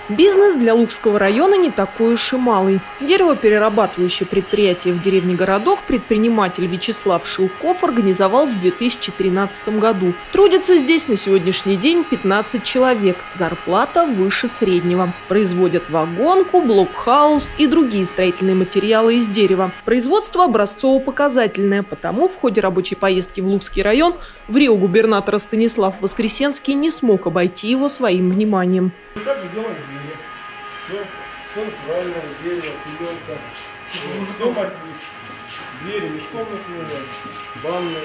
Бизнес для Лукского района не такой уж и малый. Деревоперерабатывающее предприятие в деревне Городок предприниматель Вячеслав Шилков организовал в 2013 году. Трудится здесь на сегодняшний день 15 человек. Зарплата выше среднего. Производят вагонку, блокхаус и другие строительные материалы из дерева. Производство образцово-показательное, потому в ходе рабочей поездки в Лукский район в Рио губернатора Станислав Воскресенский не смог обойти его своим вниманием. Также делаем двери. Все натуральное, дерево, клеенка. Все массив. Двери межкомнатные, ванные.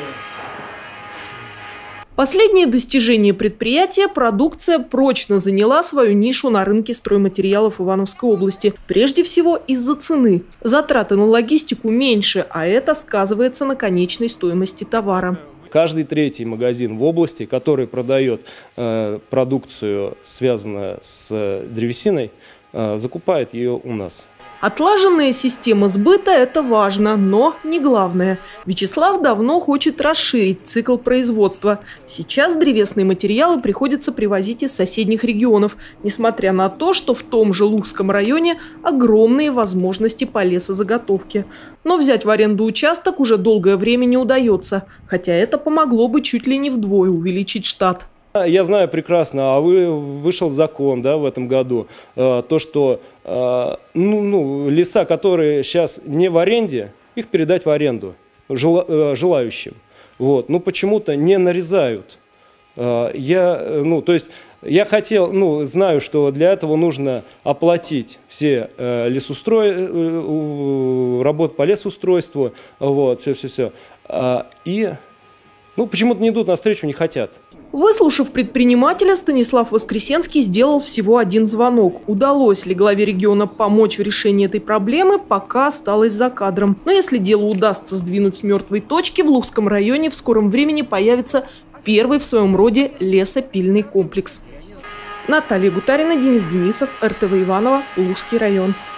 Последнее достижение предприятия – продукция прочно заняла свою нишу на рынке стройматериалов Ивановской области. Прежде всего из-за цены. Затраты на логистику меньше, а это сказывается на конечной стоимости товара. Каждый третий магазин в области, который продает продукцию, связанную с древесиной, закупает ее у нас. Отлаженная система сбыта – это важно, но не главное. Вячеслав давно хочет расширить цикл производства. Сейчас древесные материалы приходится привозить из соседних регионов, несмотря на то, что в том же Лукском районе огромные возможности по лесозаготовке. Но взять в аренду участок уже долгое время не удается, хотя это помогло бы чуть ли не вдвое увеличить штат. Я знаю прекрасно, вышел закон, да, в этом году, то, что леса, которые сейчас не в аренде, их передать в аренду желающим. Вот. Но почему-то не нарезают. Я знаю, что для этого нужно оплатить все работы по лесоустройству, вот, все. И почему-то не идут навстречу, не хотят. Выслушав предпринимателя, Станислав Воскресенский сделал всего один звонок. Удалось ли главе региона помочь в решении этой проблемы, пока осталось за кадром. Но если дело удастся сдвинуть с мертвой точки, в Лукском районе в скором времени появится первый в своем роде лесопильный комплекс. Наталья Гутарина, Денис Денисов, РТВ Иваново, Лукский район.